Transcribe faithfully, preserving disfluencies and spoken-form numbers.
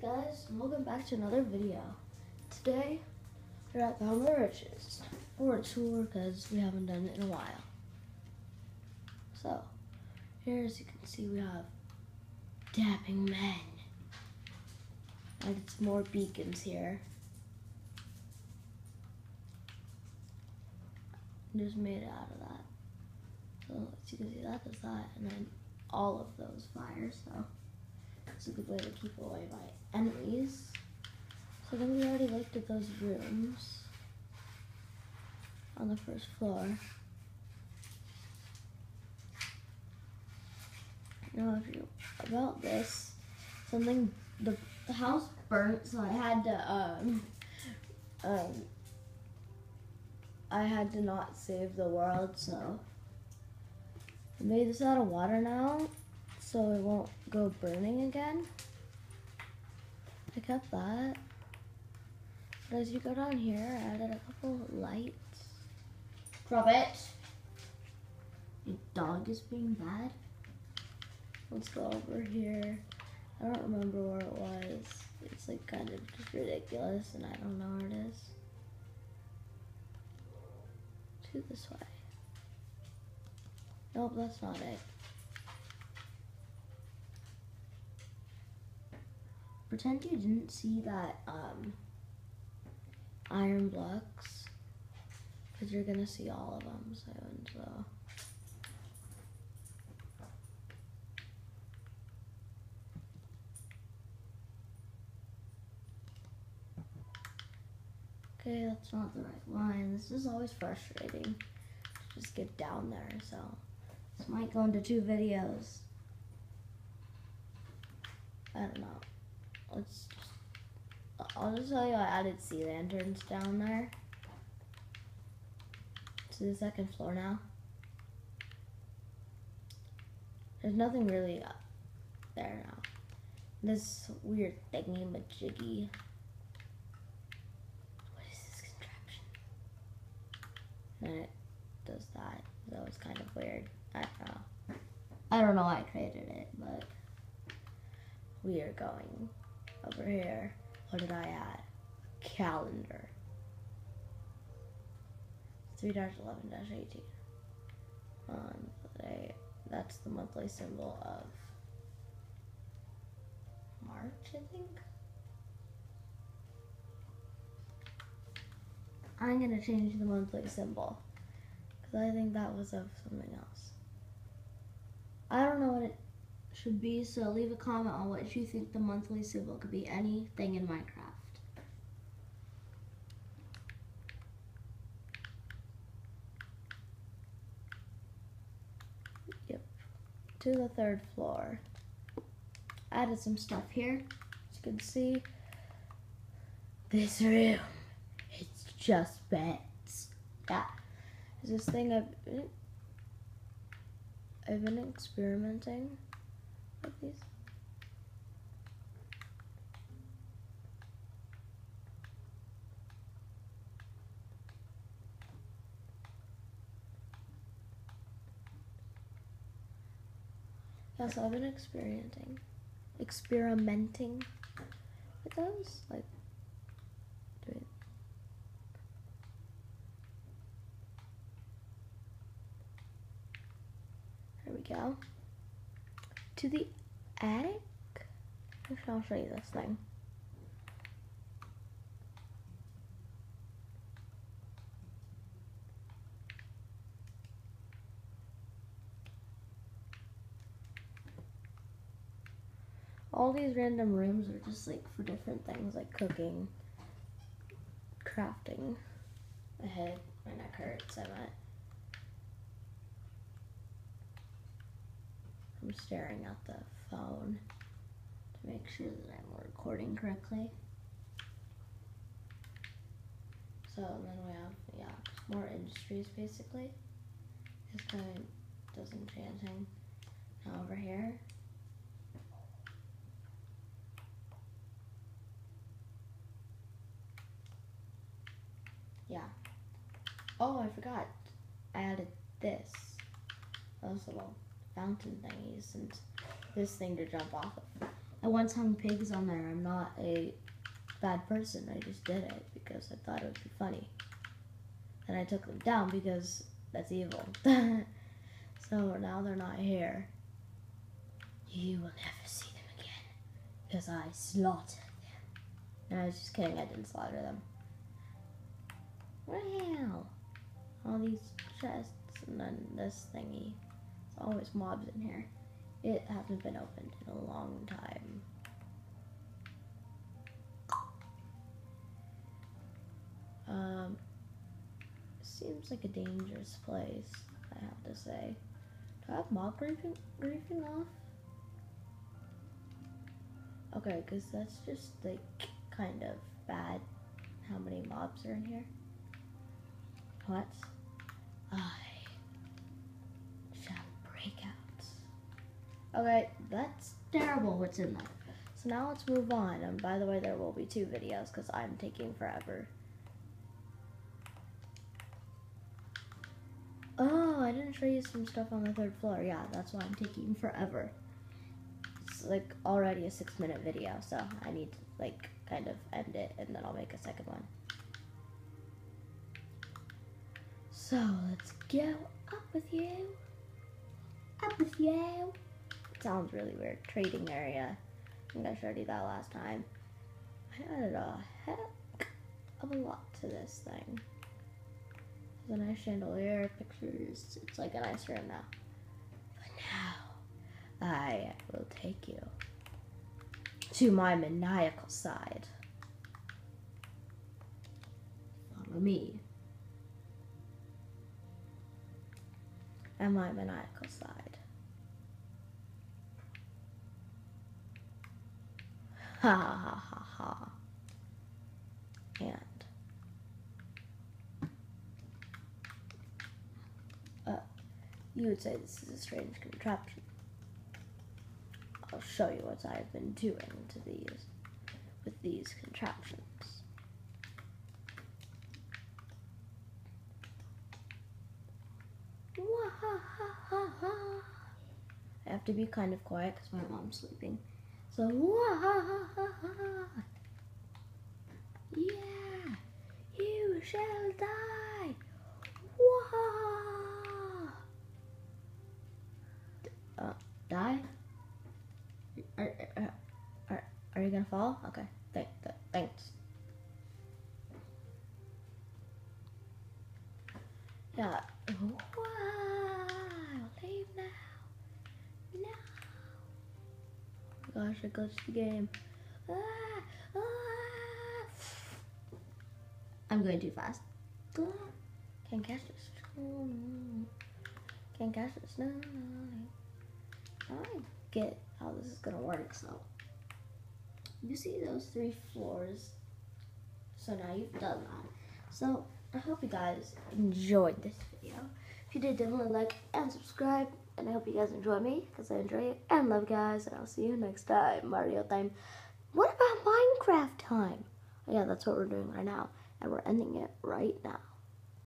guys, and welcome back to another video. Today, we're at Found the Riches, or tour because we haven't done it in a while. So, here as you can see, we have dapping men. And it's more beacons here. Just made it out of that. So, as you can see, that does that, and then all of those fire, so it's a good way to keep away my enemies. So then we already looked at those rooms on the first floor. Now, if you about this, something the, the house burnt, so I had to um um I had to not save the world, so I made this out of water now, so it won't go burning again. I kept that. But as you go down here, I added a couple lights. Drop it. Your dog is being bad. Let's go over here. I don't remember where it was. It's like kind of just ridiculous and I don't know where it is. To this way. Nope, that's not it. Pretend you didn't see that um, iron blocks, because you're gonna see all of them soon. So, okay, that's not the right line. This is always frustrating to just get down there. So, this might go into two videos. I don't know. Let's just, I'll just tell you I added sea lanterns down there to the second floor now. There's nothing really up there now. This weird thingy majiggy. What is this contraption? And it does that. So it's kind of weird. I don't know. I don't know why I created it, but we are going over here. What did I add? Calendar. three eleven eighteen. On the, that's the monthly symbol of March, I think. I'm gonna change the monthly symbol because I think that was of something else. I don't know what it should be, so leave a comment on what you think the monthly symbol could be. Anything in Minecraft. Yep. To the third floor. Added some stuff here. As you can see, this room, it's just beds. Yeah. Is this thing I've been, I've been experimenting with these. Yeah, so I've been experimenting, experimenting with those, like doing. There we go. To the attic. Actually, I'll show you this thing. All these random rooms are just like for different things, like cooking, crafting. My head, my neck hurts, I bet. I'm staring at the phone to make sure that I'm recording correctly. So then we have, yeah, more industries basically. This kind of does enchanting. Now over here. Yeah. Oh, I forgot. I added this. Those little fountain thingies and this thing to jump off of. I once hung pigs on there. I'm not a bad person. I just did it because I thought it would be funny. And I took them down because that's evil. So now they're not here. You will never see them again because I slaughtered them. No, I was just kidding. I didn't slaughter them. Wow. All these chests and then this thingy. There's always mobs in here. It hasn't been opened in a long time. Um, seems like a dangerous place, I have to say. Do I have mob griefing, griefing off? Okay, because that's just like kind of bad how many mobs are in here. What? I shall break out. Okay, that's terrible what's in there. So now let's move on. And by the way, there will be two videos because I'm taking forever. Oh, I didn't show you some stuff on the third floor. Yeah, that's why I'm taking forever. It's like already a six minute video, so I need to like kind of end it and then I'll make a second one. So let's go up with you. Up with you. It sounds really weird. Trading area. I think I showed you that last time. I added a heck of a lot to this thing. There's a nice chandelier, pictures. It's like a nice room now. But now, I will take you to my maniacal side. Follow me. And my maniacal side. Ha ha ha ha ha. And uh, you would say this is a strange contraption. I'll show you what I've been doing to these with these contraptions. I have to be kind of quiet because my mom's sleeping. So, yeah, you shall die. Uh, die? Are, are, are, are you gonna fall? Okay, Th th thanks. Yeah. Leave now. No. Oh my gosh, I glitched the game. Ah, ah. I'm going too fast. Can't catch this. Can't catch this. No, no, no. I get how this is gonna work. So you see those three floors. So now you've done that. So I hope you guys enjoyed this video. If you did, definitely like and subscribe. And I hope you guys enjoy me, because I enjoy it and love you guys. And I'll see you next time. Mario time. What about Minecraft time? Oh yeah, that's what we're doing right now. And we're ending it right now.